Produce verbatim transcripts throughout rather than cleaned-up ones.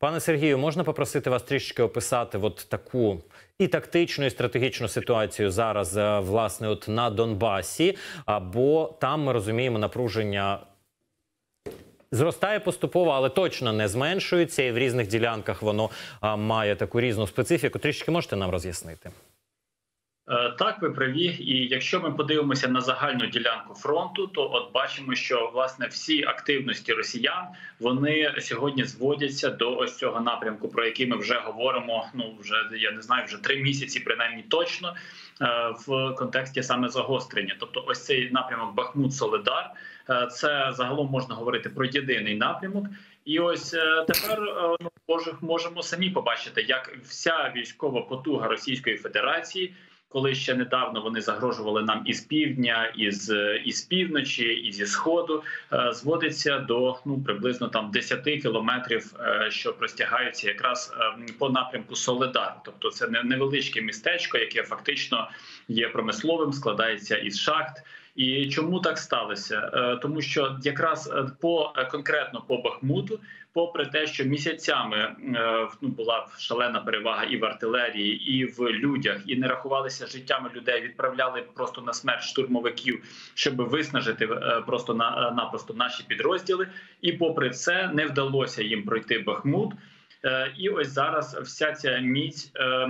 Пане Сергію, можна попросити вас трішечки описати от таку і тактичну, і стратегічну ситуацію зараз, власне, от на Донбасі, бо там, ми розуміємо, напруження зростає поступово, але точно не зменшується, і в різних ділянках воно а, має таку різну специфіку. Трішки можете нам роз'яснити? Так, ви праві. І якщо ми подивимося на загальну ділянку фронту, то от бачимо, що власне всі активності росіян, вони сьогодні зводяться до ось цього напрямку, про який ми вже говоримо, ну вже, я не знаю, вже три місяці, принаймні точно, в контексті саме загострення. Тобто ось цей напрямок Бахмут-Солидар, це загалом можна говорити про єдиний напрямок. І ось тепер ну, можемо самі побачити, як вся військова потуга Російської Федерації, коли ще недавно вони загрожували нам із півдня, із, із півночі, і зі сходу, зводиться до ну, приблизно там десяти кілометрів, що простягаються якраз по напрямку Солидар. Тобто це невеличке містечко, яке фактично є промисловим, складається із шахт. І чому так сталося? Тому що якраз по конкретно по Бахмуту, попри те, що місяцями ну, була шалена перевага і в артилерії, і в людях, і не рахувалися життями людей, відправляли просто на смерть штурмовиків, щоб виснажити просто-напросто наші підрозділи. І попри це не вдалося їм пройти Бахмут. І ось зараз вся ця міць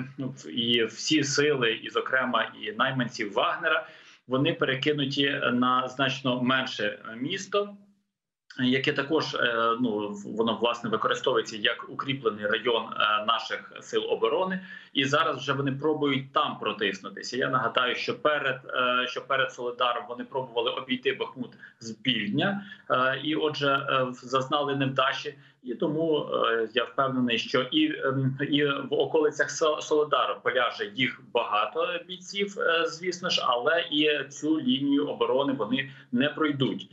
і всі сили, і зокрема і найманців Вагнера, вони перекинуті на значно менше місто, яке також ну, воно власне використовується як укріплений район наших сил оборони. І зараз вже вони пробують там протиснутися. Я нагадаю, що перед, що перед Солидаром вони пробували обійти Бахмут з півдня, і отже зазнали невдачі. І тому я впевнений, що і, і в околицях Солидару поляже їх багато бійців, звісно ж, але і цю лінію оборони вони не пройдуть.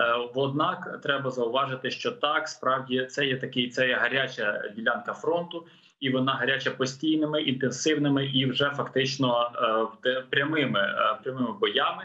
Однак треба зауважити, що так, справді це є такий, це є гаряча ділянка фронту, і вона гаряча постійними, інтенсивними і вже фактично прямими, прямими боями.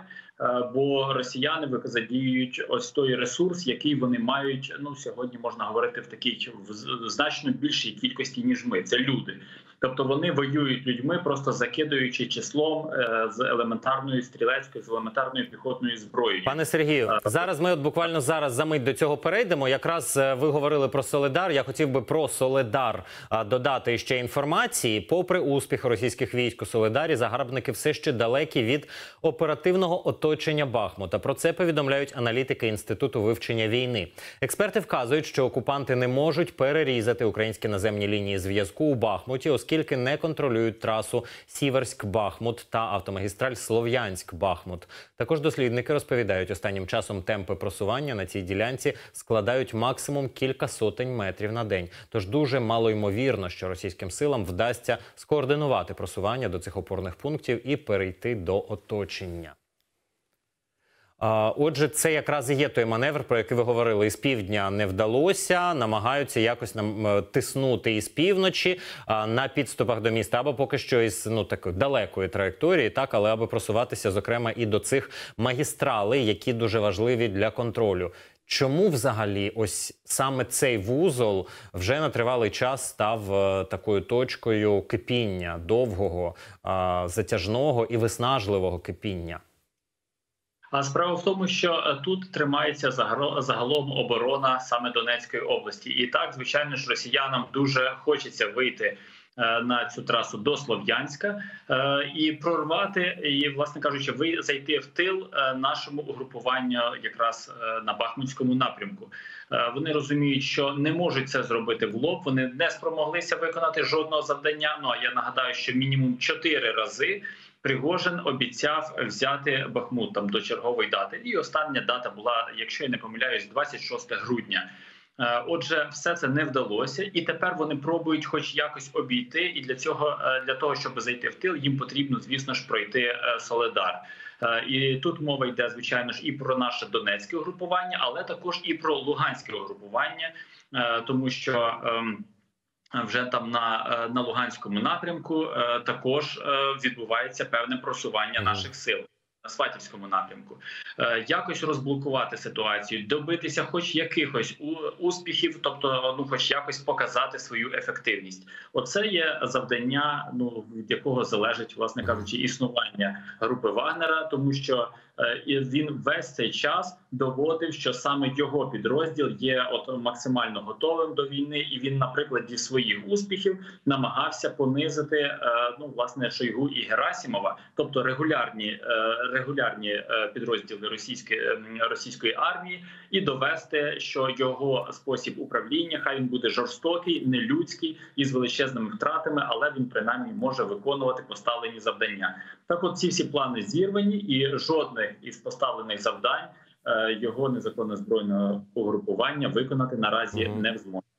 Бо росіяни задіюють ось той ресурс, який вони мають, ну, сьогодні можна говорити в такій в значно більшій кількості, ніж ми. Це люди. Тобто вони воюють людьми, просто закидуючи числом з елементарною стрілецькою, з елементарною піхотною зброєю. Пане Сергію, зараз ми от буквально зараз за мить до цього перейдемо. Якраз ви говорили про Солидар. Я хотів би про Солидар додати ще інформації. Попри успіх російських військ у Солидарі, загарбники все ще далекі від оперативного оточення Бахмута. Про це повідомляють аналітики Інституту вивчення війни. Експерти вказують, що окупанти не можуть перерізати українські наземні лінії зв'язку у Бахмуті, оскільки не контролюють трасу Сіверськ-Бахмут та автомагістраль Слов'янськ-Бахмут. Також дослідники розповідають, останнім часом темпи просування на цій ділянці складають максимум кілька сотень метрів на день. Тож дуже малоймовірно, що російським силам вдасться скоординувати просування до цих опорних пунктів і перейти до оточення. Отже, це якраз і є той маневр, про який ви говорили. Із півдня не вдалося, намагаються якось нам тиснути із півночі на підступах до міста, або поки що із ну, такої далекої траєкторії, так, але аби просуватися, зокрема, і до цих магістралей, які дуже важливі для контролю. Чому взагалі ось саме цей вузол вже на тривалий час став такою точкою кипіння, довгого, затяжного і виснажливого кипіння? А справа в тому, що тут тримається загалом оборона саме Донецької області. І так, звичайно ж, росіянам дуже хочеться вийти на цю трасу до Слов'янська і прорвати, і, власне кажучи, зайти в тил нашому угрупуванню якраз на Бахмутському напрямку. Вони розуміють, що не можуть це зробити в лоб, вони не спромоглися виконати жодного завдання. Ну, а я нагадаю, що мінімум чотири рази Пригожин обіцяв взяти Бахмут там до чергової дати. І остання дата була, якщо я не помиляюсь, двадцять шосте грудня. Отже, все це не вдалося, і тепер вони пробують хоч якось обійти, і для цього, для того, щоб зайти в тил, їм потрібно, звісно ж, пройти Солидар. І тут мова йде, звичайно ж, і про наше Донецьке угрупування, але також і про Луганське угрупування, тому що вже там на, на Луганському напрямку також відбувається певне просування наших сил. на Сватівському напрямку, е, якось розблокувати ситуацію, добитися хоч якихось успіхів, тобто ну, хоч якось показати свою ефективність. Оце є завдання, ну від якого залежить, власне кажучи, існування групи Вагнера, тому що е, він весь цей час доводив, що саме його підрозділ є от максимально готовим до війни, і він на прикладі своїх успіхів намагався понизити е, ну власне Шойгу і Герасимова, тобто регулярні е, регулярні підрозділи російської російської армії, і довести, що його спосіб управління, хай він буде жорстокий, нелюдський і з величезними втратами, але він принаймні може виконувати поставлені завдання. Так, от ці всі плани зірвані, і жодних із поставлених завдань його незаконне збройне угрупування виконати наразі не в змозі.